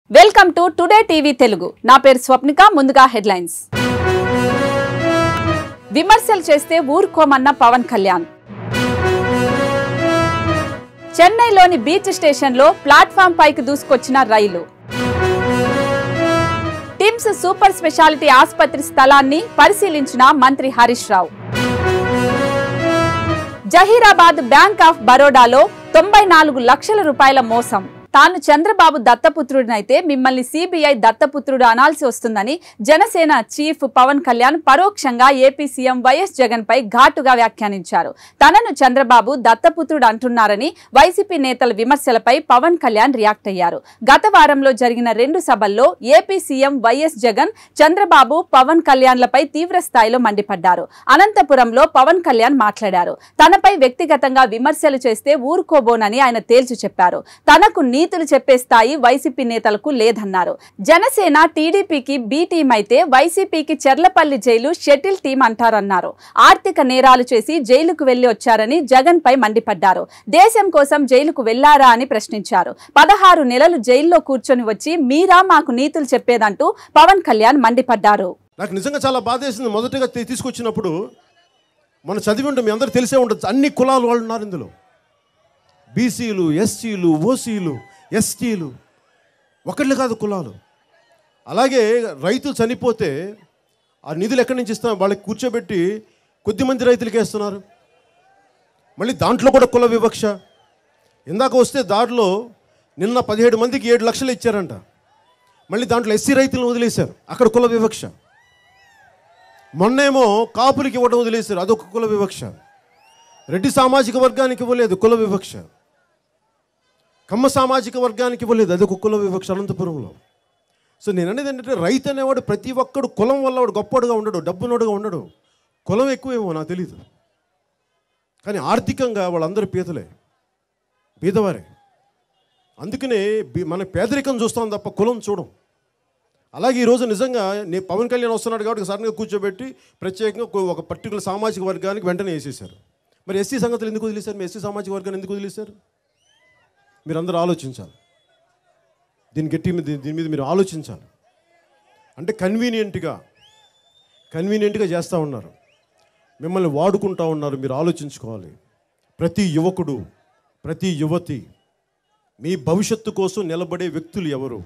Welcome to today TV Telugu. నా పేరు స్వప్నిక. ముందుగా హెడ్లైన్స్. విమర్శలు చేస్తే ఊరుకోమన్న పవన్ కళ్యాణ్. చెన్నైలోని బీచ్ స్టేషన్లో ప్లాట్ఫామ్ పైకి దూసుకొచ్చిన రైలు. టిమ్స్ సూపర్ స్పెషాలిటీ ఆసుపత్రి స్థలాన్ని పరిశీలించిన మంత్రి హరీష్ రావు. జహీరాబాద్ బ్యాంక్ ఆఫ్ బరోడాలో 94 లక్షల రూపాయల మోసం. తాను చంద్రబాబు దత్తపుత్రుడినైతే మిమ్మల్ని సిబిఐ దత్తపుత్రుడు అనాల్సి వస్తుందని జనసేన చీఫ్ పవన్ కళ్యాణ్ పరోక్షంగా ఏపీ సీఎం వైఎస్ జగన్ పై ఘాటుగా వ్యాఖ్యానించారు. తనను చంద్రబాబు దత్తపుత్రుడు అంటున్నారని వైసీపీ నేతల విమర్శలపై పవన్ కళ్యాణ్ రియాక్ట్ అయ్యారు. గత వారంలో జరిగిన 2 సభల్లో AP CM YS Jagan Chandrababu Pawan కళ్యాణ్లపై తీవ్ర స్థాయిలో మండిపడ్డారు. అనంతపురంలో పవన్ కళ్యాణ్ మాట్లాడారు. తనపై వ్యక్తిగతంగా విమర్శలు చేస్తే ఊరుకోబోనని ఆయన తేల్చి చెప్పారు. తనకు నీతులు చెప్పే స్థాయి వైసీపీ నేతలకు లేదన్నారు. జనసేన టీడీపీకి బి టీం అయితే వైసీపీకి చెర్లపల్లి జైలు షటిల్ టీం అంటారన్నారు. ఆర్థిక నేరాలు చేసి జైలుకు వెళ్లి వచ్చారని జగన్ పై మండిపడ్డారు. దేశం కోసం జైలుకు వెళ్లారా అని ప్రశ్నించారు. 16 నెలలు జైల్లో కూర్చొని వచ్చి మీరా మాకు నీతులు చెప్పేదంటూ పవన్ కళ్యాణ్ మండిపడ్డారు. నాకు నిజంగా చాలా బాధేసింది. మొదటగా తీసుకొచ్చినప్పుడు మనం చదివి ఉంటాం, మీ అందరూ తెలిసే ఉంటుంది. అన్ని కులాలు వాళ్ళు ఉన్నారు ఇందులో. బీసీలు, ఎస్సీలు, ఓసీలు, ఎస్టీలు, ఒకళ్ళు కాదు కులాలు. అలాగే రైతులు చనిపోతే ఆ నిధులు ఎక్కడి నుంచి ఇస్తున్నారు? వాళ్ళకి కూర్చోబెట్టి కొద్దిమంది రైతులకే ఇస్తున్నారు. మళ్ళీ దాంట్లో కూడా కుల వివక్ష. ఇందాక వస్తే దాంట్లో నిన్న 17 మందికి 7 లక్షలు ఇచ్చారంట. మళ్ళీ దాంట్లో ఎస్సీ రైతులను వదిలేశారు, అక్కడ కుల వివక్ష. మొన్నేమో కాపులకి ఇవ్వడం వదిలేశారు, అదొక కుల వివక్ష. రెడ్డి సామాజిక వర్గానికి ఇవ్వలేదు, కుల వివక్ష. కమ్మ సామాజిక వర్గానికి ఇవ్వలేదు, అదొక కుల వివక్ష అనంతపురంలో. సో నేను అనేది ఏంటంటే, రైతు అనేవాడు ప్రతి ఒక్కడు కులం వల్ల వాడు గొప్పడుగా ఉండడు, డబ్బునోడుగా ఉండడు. కులం ఎక్కువేమో నాకు తెలీదు, కానీ ఆర్థికంగా వాళ్ళందరూ పేదవారే. అందుకనే మన పేదరికం చూస్తాం తప్ప కులం చూడం. అలాగే ఈరోజు నిజంగా పవన్ కళ్యాణ్ వస్తున్నాడు కాబట్టి సడన్గా కూర్చోబెట్టి ప్రత్యేకంగా ఒక పర్టికులర్ సామాజిక వర్గానికి వెంటనే వేసేశారు. మరి ఎస్సీ సంగతులు ఎందుకు వదిలేశారు? మీ ఎస్సీ సామాజిక వర్గాన్ని ఎందుకు వదిలేశారు? మీరందరూ ఆలోచించాలి. దీని మీద మీరు ఆలోచించాలి. అంటే కన్వీనియంట్గా చేస్తూ ఉన్నారు, మిమ్మల్ని వాడుకుంటూ ఉన్నారు. మీరు ఆలోచించుకోవాలి. ప్రతి యువకుడు, ప్రతి యువతి మీ భవిష్యత్తు కోసం నిలబడే వ్యక్తులు ఎవరు?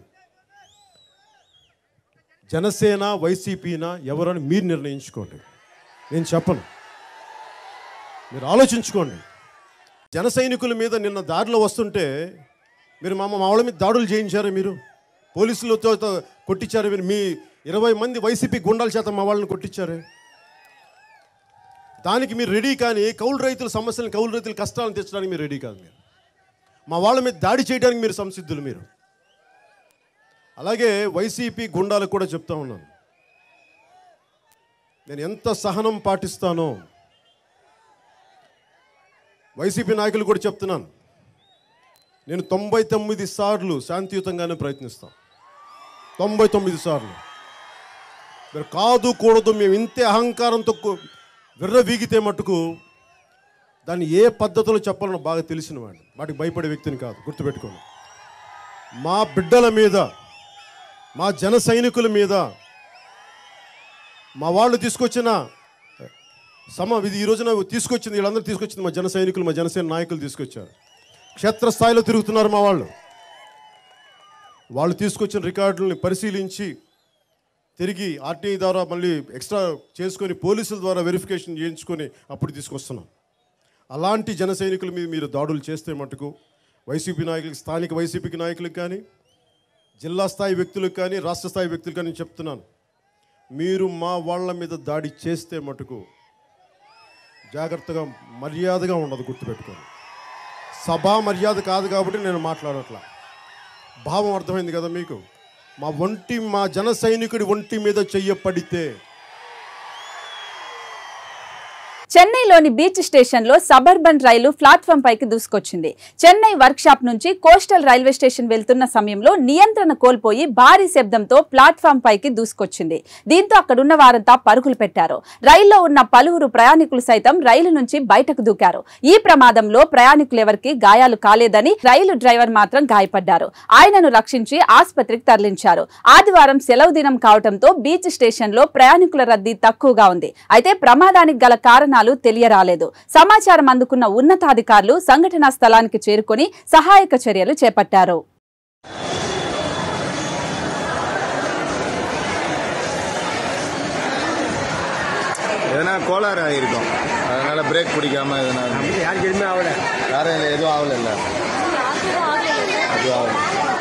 జనసేన, వైసీపీనా ఎవరని మీరు నిర్ణయించుకోండి. నేను చెప్పను, మీరు ఆలోచించుకోండి. జన సైనికుల మీద నిన్న దారిలో వస్తుంటే మీరు మా వాళ్ళ మీద దాడులు చేయించారు, మీరు పోలీసులతో కొట్టించారు. మీరు మీ 20 మంది వైసీపీ గుండాల చేత మా వాళ్ళని కొట్టించారు. దానికి మీరు రెడీ. కానీ కౌలు రైతుల సమస్యలను, కౌలు రైతుల కష్టాలను తెచ్చడానికి మీరు రెడీ కాదు. మీరు మా వాళ్ళ మీద దాడి చేయడానికి మీరు సంసిద్ధులు. మీరు అలాగే వైసీపీ గుండాలకు కూడా చెప్తా ఉన్నాను, నేను ఎంత సహనం పాటిస్తానో వైసీపీ నాయకులు కూడా చెప్తున్నాను. నేను 99 సార్లు శాంతియుతంగానే ప్రయత్నిస్తాను. 99 సార్లు. మీరు కాదు కూడదు, మేము ఇంతే అహంకారంతో విర్రవీగితే మట్టుకు దాన్ని ఏ పద్ధతిలో చెప్పాలని బాగా తెలిసిన వాడిని, వాటికి భయపడే వ్యక్తిని కాదు. గుర్తుపెట్టుకోండి. మా బిడ్డల మీద, మా జన సైనికుల మీద, మా వాళ్ళు తీసుకొచ్చిన ఇది ఈ రోజున తీసుకొచ్చింది, వీళ్ళందరూ తీసుకొచ్చింది మా జన సైనికులు, మా జనసేన నాయకులు తీసుకొచ్చారు. క్షేత్రస్థాయిలో తిరుగుతున్నారు మా వాళ్ళు తీసుకొచ్చిన రికార్డులని పరిశీలించి తిరిగి ఆర్టీఐ ద్వారా మళ్ళీ ఎక్స్ట్రా చేసుకొని పోలీసుల ద్వారా వెరిఫికేషన్ చేయించుకొని అప్పుడు తీసుకొస్తున్నాం. అలాంటి జన సైనికుల మీద మీరు దాడులు చేస్తే మటుకు వైసీపీ నాయకులకి, స్థానిక వైసీపీకి నాయకులకు కానీ, జిల్లా స్థాయి వ్యక్తులకు కానీ, రాష్ట్ర స్థాయి వ్యక్తులకు కానీ చెప్తున్నాను, మీరు మా వాళ్ళ మీద దాడి చేస్తే మటుకు జాగ్రత్తగా, మర్యాదగా ఉండదు. గుర్తుపెట్టుకోండి. సభా మర్యాద కాదు కాబట్టి నేను మాట్లాడట్లా. భావం అర్థమైంది కదా మీకు? మా జన సైనికుడి ఒంటి మీద చెయ్యపడితే చెన్నైలోని బీచ్ స్టేషన్లో సబర్బన్ రైలు ప్లాట్ఫామ్ పైకి దూసుకొచ్చింది. చెన్నై వర్క్షాప్ నుంచి కోస్టల్ రైల్వే స్టేషన్ వెళ్తున్న సమయంలో నియంత్రణ కోల్పోయి భారీ శబ్దంతో ప్లాట్ఫామ్ పైకి దూసుకొచ్చింది. దీంతో అక్కడున్న వారంతా పరుగులు పెట్టారు. రైల్లో ఉన్న పలువురు ప్రయాణికులు సైతం రైలు నుంచి బయటకు దూకారు. ఈ ప్రమాదంలో ప్రయాణికులెవరికీ గాయాలు కాలేదని, రైలు డ్రైవర్ మాత్రం గాయపడ్డారు. ఆయనను రక్షించి ఆసుపత్రికి తరలించారు. ఆదివారం సెలవు దినం కావడంతో బీచ్ స్టేషన్లో ప్రయాణికుల రద్దీ తక్కువగా ఉంది. అయితే ప్రమాదానికి గల కారణాలు తెలియరాలేదు. సమాచారం అందుకున్న ఉన్నతాధికారులు సంఘటనా స్థలానికి చేరుకొని సహాయక చర్యలు చేపట్టారు. எதனா கோளாறு ஆகிருக்கும், அதனால பிரேக் பிடிக்காம எதனா யாருக்கு எதுவுமே ஆகல, யாரும் எதுவும் ஆகல, இல்லை அது ஆகல.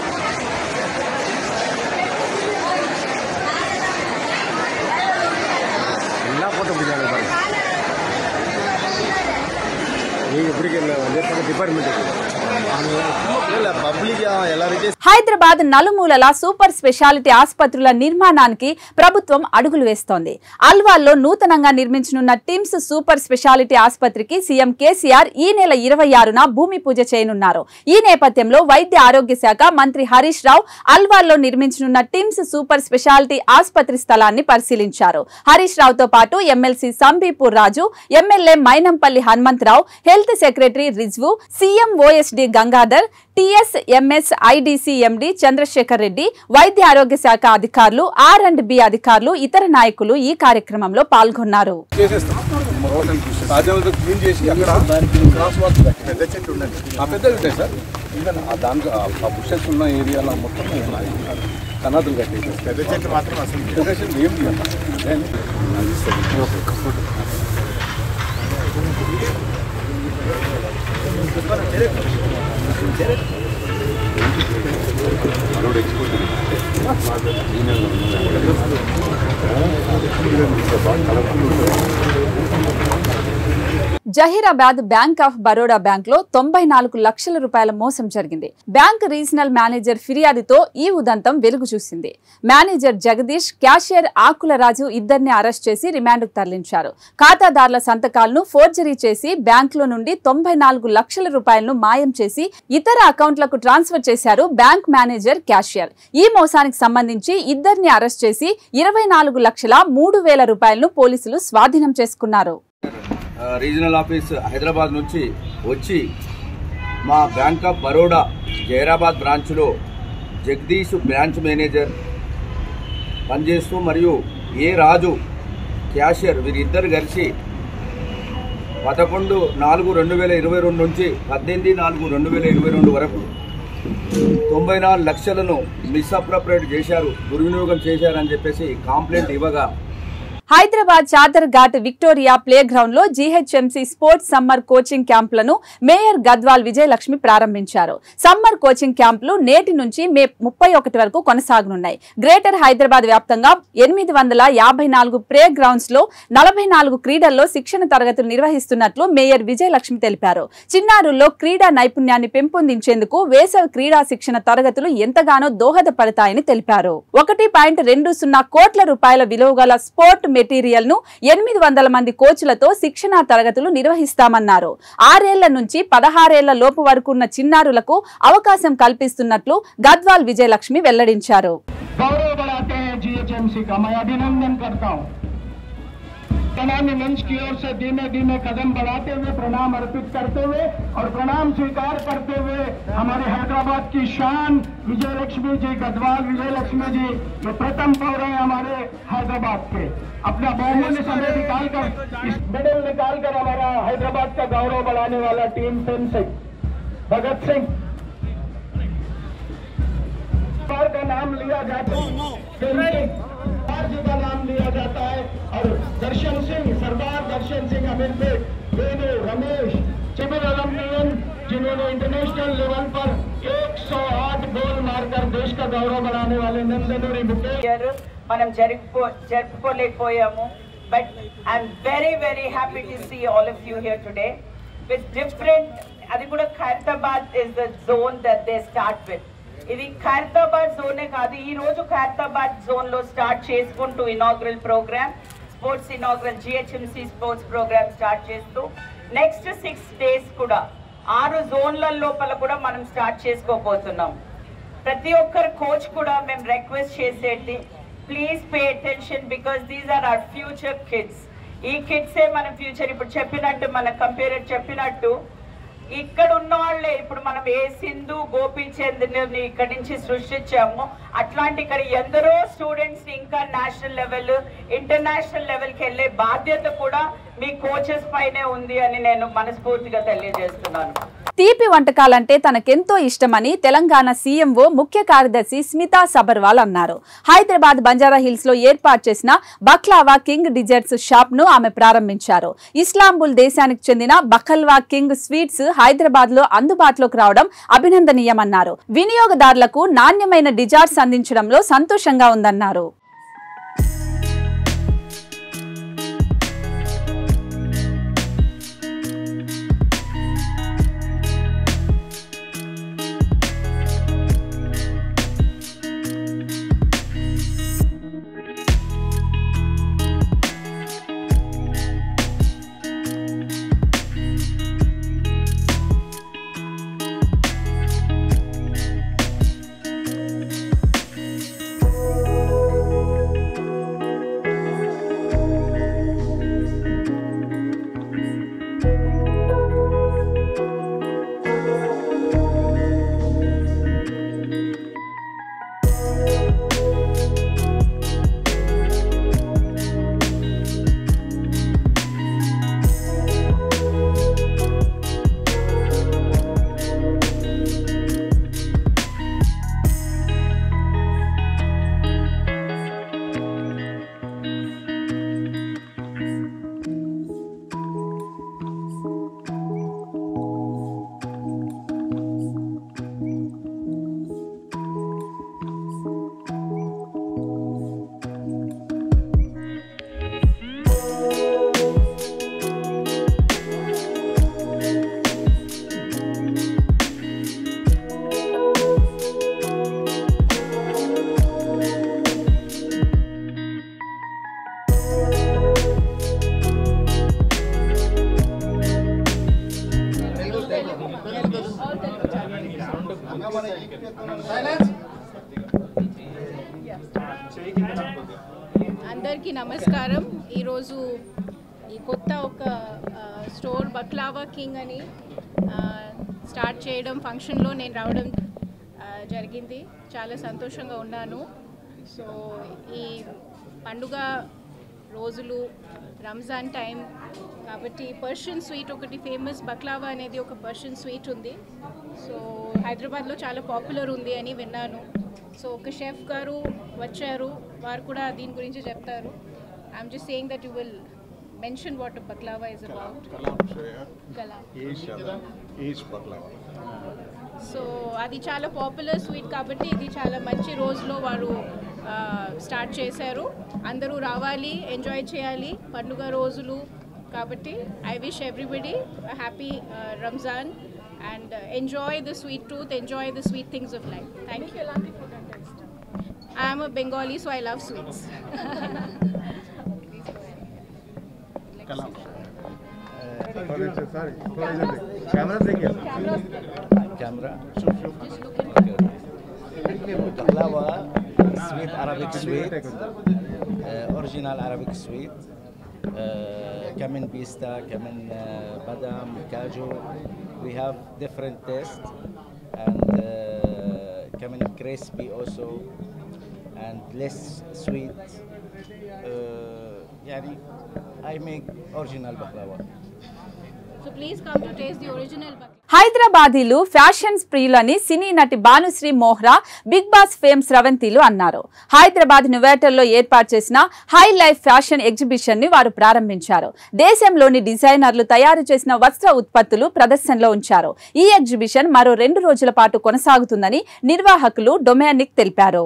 எல்லாம் போட்டு பிடிக்காங்க பாருங்க. நீங்க பிடிக்கல வந்து டிபார்ட்மெண்ட் హైదరాబాద్ నలుమూలల సూపర్ స్పెషాలిటీ ఆసుపత్రుల నిర్మాణానికి ప్రభుత్వం అడుగులు వేస్తోంది. అల్వాల్లో నూతనంగా నిర్మించనున్న టిమ్స్ సూపర్ స్పెషాలిటీ ఆసుపత్రికి సీఎం కేసీఆర్ ఈ నెల 26న భూమి పూజ చేయనున్నారు. ఈ నేపథ్యంలో వైద్య ఆరోగ్య శాఖ మంత్రి హరీష్ రావు అల్వాల్లో నిర్మించనున్న టిమ్స్ సూపర్ స్పెషాలిటీ ఆసుపత్రి స్థలాన్ని పరిశీలించారు. హరీష్ రావుతో పాటు MLC Sambipur Raju, MLA Mynampally Hanumantharao, health secretary Rizvi, CM OSD Gangadhar, TSMS IDC MD Chandrasekhar Reddy, వైద్య ఆరోగ్య శాఖ అధికారులు, R&B అధికారులు, ఇతర నాయకులు ఈ కార్యక్రమంలో పాల్గొన్నారు. Zaheerabad bank of Baroda bank లో 94 లక్షల రూపాయల మోసం జరిగింది. బ్యాంక్ రీజనల్ మేనేజర్ ఫిర్యాదుతో ఈ ఉదంతం వెలుగు చూసింది. మేనేజర్ జగదీష్, క్యాషియర్ ఆకులరాజు ఇద్దరిని అరెస్ట్ చేసి రిమాండ్కు తరలించారు. ఖాతాదారుల సంతకాలను ఫోర్జరీ చేసి బ్యాంకులో నుండి 94 లక్షల రూపాయలను మాయం చేసి ఇతర అకౌంట్లకు ట్రాన్స్ఫర్ చేశారు బ్యాంక్ మేనేజర్, క్యాషియర్. ఈ మోసానికి సంబంధించి ఇద్దరిని అరెస్ట్ చేసి 24,03,000 రూపాయలను పోలీసులు స్వాధీనం చేసుకున్నారు. రీజనల్ ఆఫీస్ హైదరాబాద్ నుంచి వచ్చి మా బ్యాంక్ ఆఫ్ బరోడా జహీరాబాద్ బ్రాంచ్లో జగదీష్ బ్రాంచ్ మేనేజర్ పనిచేస్తూ మరియు ఏ రాజు క్యాషియర్ వీరిద్దరు కలిసి 11/4/2022 నుంచి 18/4/2022 వరకు 94 లక్షలను మిస్అప్రోప్రియేట్ చేశారు, దుర్వినియోగం చేశారని చెప్పేసి కంప్లైంట్ ఇవ్వగా Hyderabad Chadar Ghat Victoria play ground లో జీహెచ్ఎంసీ స్పోర్ట్స్ సమ్మర్ కోచింగ్ క్యాంపులను మేయర్ గద్వాల్ విజయలక్ష్మి ప్రారంభించారు. సమ్మర్ కోచింగ్ క్యాంపులు నేటి నుంచి మే 31 వరకు కొనసాగనున్నాయి. గ్రేటర్ హైదరాబాద్ వ్యాప్తంగా 854 ప్లే గ్రౌండ్స్ లో 44 క్రీడల్లో శిక్షణ తరగతులు నిర్వహిస్తున్నట్లు మేయర్ విజయలక్ష్మి తెలిపారు. చిన్నారుల్లో క్రీడా నైపుణ్యాన్ని పెంపొందించేందుకు వేసవి క్రీడా శిక్షణ తరగతులు ఎంతగానో దోహదపడతాయని తెలిపారు. 1.20 కోట్ల రూపాయల విలువ గల స్పోర్ట్ మెటీరియల్ ను 800 మంది కోచ్లతో శిక్షణ తరగతులు నిర్వహిస్తామన్నారు. 6 ఏళ్ల నుంచి 16 ఏళ్ల లోపు వరకు ఉన్న చిన్నారులకు అవకాశం కల్పిస్తున్నట్లు గద్వాల్ విజయలక్ష్మి వెల్లడించారు. तमाम मंच की ओर से धीमे धीमे कदम बढ़ाते हुए प्रणाम अर्पित करते हुए और प्रणाम स्वीकार करते हुए हमारे हैदराबाद की शान विजय लक्ष्मी जी, गद्वाल विजय लक्ष्मी जी, ये प्रथम पौर है हमारे हैदराबाद के। अपना बहुमूल्य समय निकालकर, इस मेडल निकालकर हमारा हैदराबाद का गौरव बढ़ाने वाला टीम सिंह, भगत सिंह का नाम लिया जाता है, जी का नाम लिया जाता है और दर्शन सिंह, सरदार दर्शन सिंह अमीरपेट, वेणु, रमेश, सिविल ओलंपियन जिन्होंने इंटरनेशनल लेवल पर 108 गोल मारकर देश का गौरव बढ़ाने वाले नंदनूरी मुकेश మనం జరుపుకోలేకపోయాము. But I'm very happy to see all of you here today with different. అది కూడా Khairatabad is the zone that they start with. ఇది ఖైరతాబాద్ జోనే కాదు, ఈ రోజు ఖైరతాబాద్ జోన్ లో స్టార్ట్ చేసుకుంటూ inaugural program sports inaugural GHMC sports program start చేస్తూ నెక్స్ట్ 6 days కూడా 6 జోన్ల లోపల కూడా మనం స్టార్ట్ చేసుకోబోతున్నాం. ప్రతి ఒక్కరు కోచ్ కూడా మేము రిక్వెస్ట్ చేసేది, please pay attention because these are our future kids. ఈ కిడ్సే మన ఫ్యూచర్. ఇప్పుడు చెప్పినట్టు మన కంపేర్ చెప్పినట్టు ఇక్కడ ఉన్న వాళ్ళే ఇప్పుడు మనం ఏ సింధు గోపీచంద్ని ఇక్కడి నుంచి సృష్టించాము, అట్లాంటి ఇక్కడ ఎందరో స్టూడెంట్స్ ఇంకా నేషనల్ లెవెల్ ఇంటర్నేషనల్ లెవెల్కి వెళ్ళే బాధ్యత కూడా మీ కోచెస్ పైనే ఉంది అని నేను మనస్ఫూర్తిగా తెలియజేస్తున్నాను. తీపి వంటకాలంటే తనకెంతో ఇష్టమని తెలంగాణ సీఎంఓ ముఖ్య కార్యదర్శి స్మితా సబర్వాల్ అన్నారు. హైదరాబాద్ బంజారా హిల్స్ లో ఏర్పాటు చేసిన బక్లావా కింగ్ డిజర్ట్స్ షాప్ ను ఆమె ప్రారంభించారు. ఇస్లాంబుల్ దేశానికి చెందిన బకల్వా కింగ్ స్వీట్స్ హైదరాబాద్ లో అందుబాటులోకి రావడం అభినందనీయమన్నారు. వినియోగదారులకు నాణ్యమైన డిజర్ట్స్ అందించడంలో సంతోషంగా ఉందన్నారు. అందరికీ నమస్కారం. ఈరోజు ఈ కొత్త ఒక స్టోర్ బక్లావా కింగ్ అని స్టార్ట్ చేయడం ఫంక్షన్లో నేను రావడం జరిగింది. చాలా సంతోషంగా ఉన్నాను. సో ఈ పండుగ రోజులు రంజాన్ టైం కాబట్టి పర్షియన్ స్వీట్ ఒకటి ఫేమస్ బక్లావా అనేది ఒక పర్షియన్ స్వీట్ ఉంది. సో హైదరాబాద్లో చాలా పాపులర్ ఉంది అని విన్నాను. సో ఒక షెఫ్ గారు వచ్చారు, వారు కూడా దీని గురించి చెప్తారు. I'm just saying that you will mention what baklava is about. So అది చాలా పాపులర్ స్వీట్ కాబట్టి ఇది చాలా మంచి రోజులో వారు స్టార్ట్ చేశారు. అందరూ రావాలి, ఎంజాయ్ చేయాలి పండుగ రోజులు కాబట్టి. I wish everybody happy Ramzan and enjoy the sweet tooth, enjoy the sweet things of life. Thank you. I am a Bengali, so I love sweets. Camera. Baklava, sweet Arabic sweet, original Arabic sweet. Kamin pista, kamin badam, kaju. We have different taste and kamin crispy also and less sweet. Yani I make original baklava. So please come to taste the original baklava. హైదరాబాదీలు fashion ప్రియులని సినీ నటి Bhanushree Mohra Bigg Boss fame స్రవంతిలు అన్నారు. హైదరాబాద్ నివేటర్లో ఏర్పాటు చేసిన high life fashion exhibition ని వారు ప్రారంభించారు. దేశంలోని డిజైనర్లు తయారు చేసిన వస్త్ర ఉత్పత్తులు ప్రదర్శనలో ఉంచారు. ఈ ఎగ్జిబిషన్ మరో 2 రోజుల పాటు కొనసాగుతుందని నిర్వాహకులు డొమానిక్ తెలిపారు.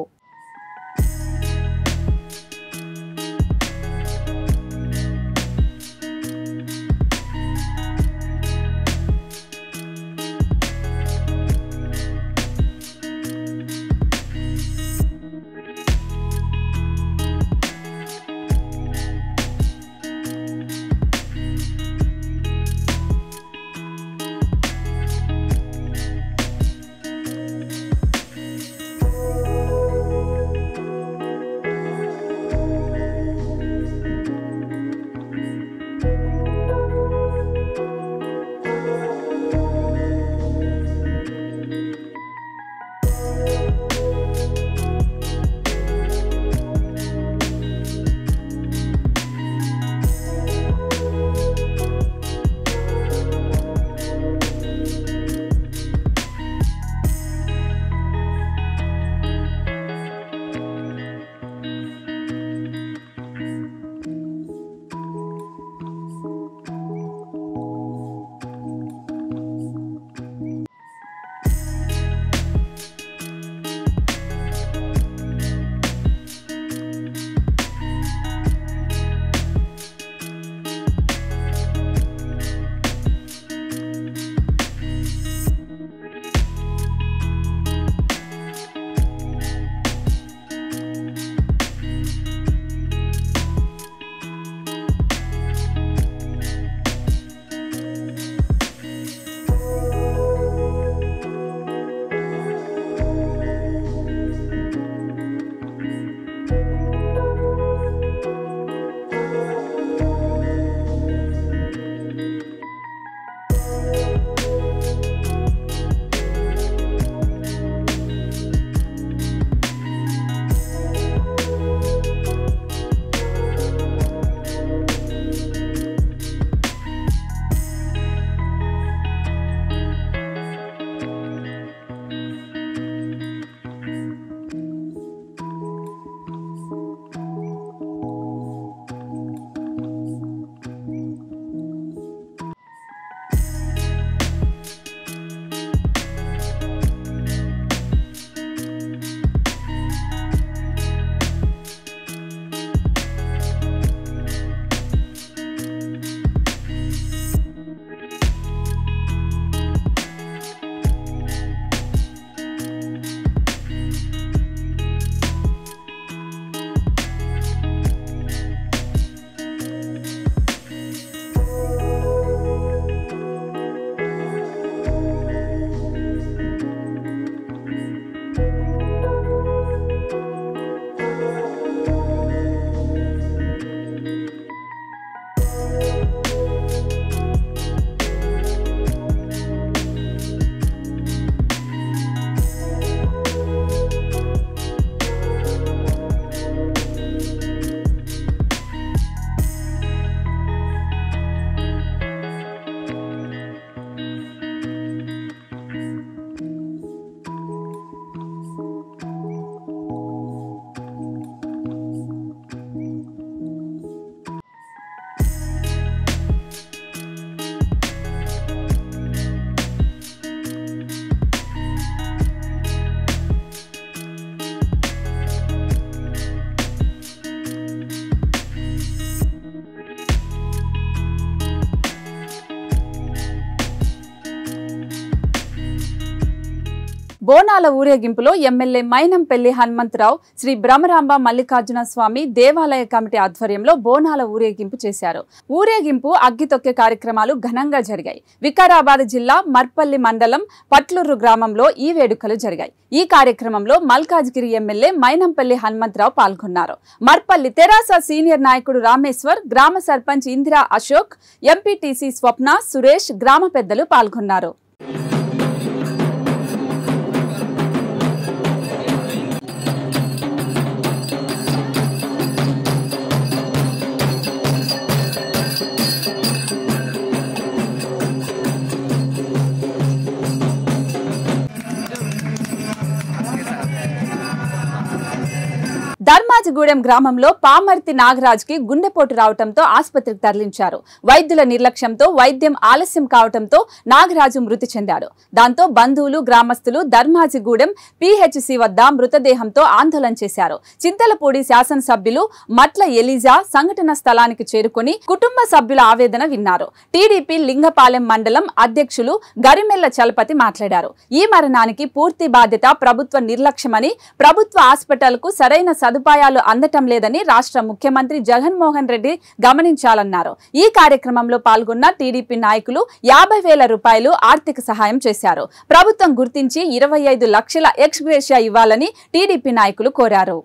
బోనాల ఊరేగింపులో ఎమ్మెల్యే మైనంపల్లి హనుమంతరావు శ్రీ బ్రహ్మరాంబ మల్లికార్జున స్వామి దేవాలయ కమిటీ ఆధ్వర్యంలో బోనాల ఊరేగింపు చేశారు. ఊరేగింపు అగ్గితొక్కే కార్యక్రమాలు ఘనంగా జరిగాయి. వికారాబాద్ జిల్లా మర్పల్లి మండలం పట్లూరు గ్రామంలో ఈ వేడుకలు జరిగాయి. ఈ కార్యక్రమంలో మల్కాజ్గిరి ఎమ్మెల్యే మైనంపల్లి హనుమంతరావు పాల్గొన్నారు. మర్పల్లి తెరాస సీనియర్ నాయకుడు రామేశ్వర్, గ్రామ సర్పంచ్ ఇందిరా అశోక్, ఎంపీటీసీ స్వప్న, సురేష్, గ్రామ పెద్దలు పాల్గొన్నారు. ధర్మాజిగూడెం గ్రామంలో పామర్తి నాగరాజ్ కి గుండెపోటు రావడంతో ఆసుపత్రికి తరలించారు. వైద్యుల నిర్లక్ష్యంతో వైద్యం ఆలస్యం కావడంతో నాగరాజు మృతి చెందాడు. దాంతో బంధువులు, గ్రామస్తులు ధర్మాజిగూడెం పిహెచ్సి వద్ద మృతదేహంతో ఆందోళన చేశారు. చింతలపూడి శాసనసభ్యులు మట్ల ఎలిజా సంఘటన స్థలానికి చేరుకుని కుటుంబ సభ్యుల ఆవేదన విన్నారు. టీడీపీ లింగపాలెం మండలం అధ్యక్షులు గరిమెల్ల చలపతి మాట్లాడారు. ఈ మరణానికి పూర్తి బాధ్యత ప్రభుత్వ నిర్లక్ష్యమని, ప్రభుత్వ హాస్పిటల్కు సరైన సదుపాయాలు అందటం లేదని రాష్ట్ర ముఖ్యమంత్రి జగన్మోహన్ రెడ్డి గమనించాలన్నారు. ఈ కార్యక్రమంలో పాల్గొన్న టీడీపీ నాయకులు 50,000 రూపాయలు ఆర్థిక సహాయం చేశారు. ప్రభుత్వం గుర్తించి 25 లక్షల ఎక్స్గ్రేషియా ఇవ్వాలని టీడీపీ నాయకులు కోరారు.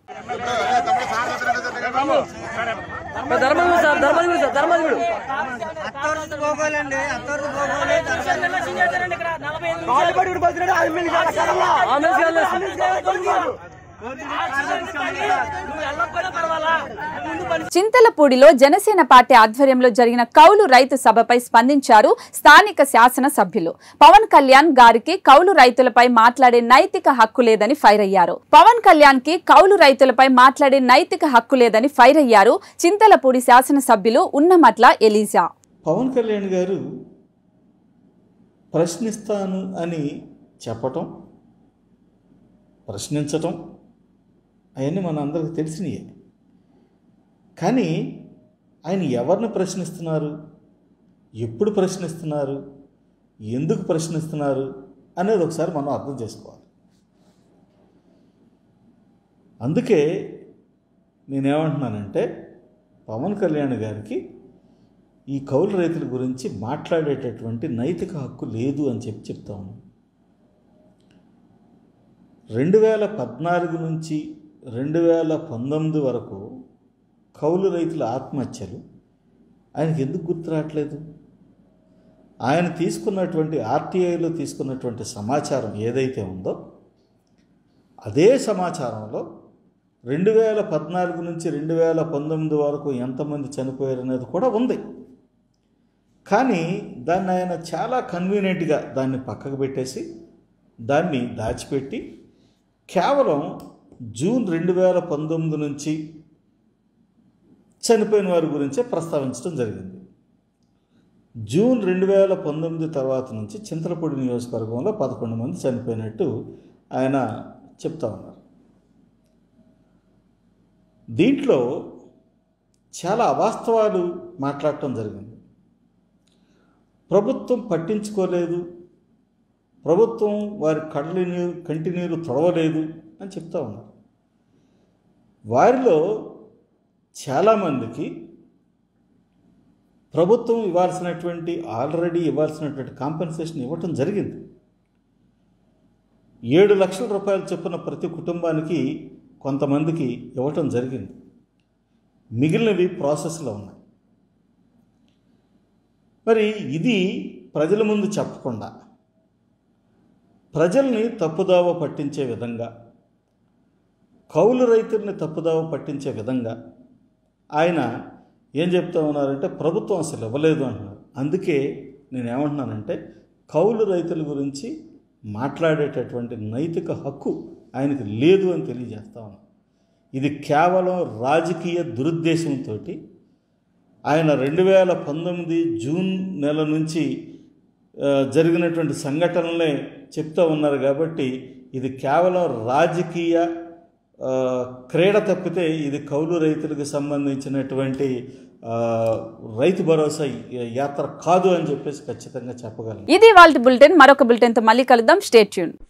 చింతలపూడిలో జనసేన పార్టీ ఆధ్వర్యంలో జరిగిన కౌలు రైతు సభపై స్పందించారు స్థానిక శాసన సభ్యులు. పవన్ కళ్యాణ్ గారికి కౌలు రైతులపై మాట్లాడే నైతిక హక్కు లేదని ఫైర్ అయ్యారు. పవన్ కళ్యాణ్ కి కౌలు రైతులపై మాట్లాడే నైతిక హక్కు లేదని ఫైర్ అయ్యారు చింతలపూడి శాసన సభ్యులు ఉన్నమట్ల ఎలీజా. పవన్ కళ్యాణ్ గారు ప్రశ్నిస్తాను అని చెప్పటం, ప్రశ్నించటం అవన్నీ మన అందరికి తెలిసినయే. కానీ ఆయన ఎవరిని ప్రశ్నిస్తున్నారు, ఎప్పుడు ప్రశ్నిస్తున్నారు, ఎందుకు ప్రశ్నిస్తున్నారు అనేది ఒకసారి మనం అర్థం చేసుకోవాలి. అందుకే నేనేమంటున్నానంటే పవన్ కళ్యాణ్ గారికి ఈ కౌలు రైతుల గురించి మాట్లాడేటటువంటి నైతిక హక్కు లేదు అని చెప్తా ఉన్నాను. 2014 నుంచి 2019 వరకు కౌలు రైతుల ఆత్మహత్యలు ఆయనకి ఎందుకు గుర్తు రావట్లేదు? ఆయన తీసుకున్నటువంటి ఆర్టీఐలో తీసుకున్నటువంటి సమాచారం ఏదైతే ఉందో అదే సమాచారంలో 2014 నుంచి 2019 వరకు ఎంతమంది చనిపోయారు అనేది కూడా ఉంది. కానీ దాన్ని ఆయన చాలా కన్వీనియంట్గా దాన్ని పక్కకు పెట్టేసి దాన్ని దాచిపెట్టి కేవలం జూన్ 2019 నుంచి చనిపోయిన వారి గురించే ప్రస్తావించడం జరిగింది. జూన్ 2019 తర్వాత నుంచి చింతలపూడి నియోజకవర్గంలో 11 మంది చనిపోయినట్టు ఆయన చెప్తా ఉన్నారు. దీంట్లో చాలా అవాస్తవాలు మాట్లాడటం జరిగింది. ప్రభుత్వం పట్టించుకోలేదు, ప్రభుత్వం వారి కంటి నీరు తొడవలేదు అని చెప్తా ఉన్నారు. వారిలో చాలామందికి ప్రభుత్వం ఆల్రెడీ ఇవ్వాల్సినటువంటి కాంపెన్సేషన్ ఇవ్వటం జరిగింది. 7 లక్షల రూపాయలు చొప్పున ప్రతి కుటుంబానికి కొంతమందికి ఇవ్వటం జరిగింది. మిగిలినవి ప్రాసెస్లో ఉన్నాయి. మరి ఇది ప్రజల ముందు చెప్పకుండా ప్రజల్ని తప్పుదావ పట్టించే విధంగా, కౌలు రైతుల్ని తప్పుదావ పట్టించే విధంగా ఆయన ఏం చెప్తా ఉన్నారంటే ప్రభుత్వం అసలు ఇవ్వలేదు అంటున్నారు. అందుకే నేనేమంటున్నానంటే కౌలు రైతుల గురించి మాట్లాడేటటువంటి నైతిక హక్కు ఆయనకు లేదు అని తెలియజేస్తా ఉన్నాను. ఇది కేవలం రాజకీయ దురుద్దేశంతో ఆయన 2019 జూన్ నెల నుంచి జరిగినటువంటి సంఘటనలే చెప్తూ ఉన్నారు. కాబట్టి ఇది కేవలం రాజకీయ క్రీడ తప్పితే ఇది కౌలు రైతులకు సంబంధించినటువంటి రైతు భరోసా యాత్ర కాదు అని చెప్పేసి ఖచ్చితంగా చెప్పగలను. ఇది వాళ్ళ బులెటిన్. మరొక బులెటిన్తో మళ్ళీ కలుద్దాం. Stay tune.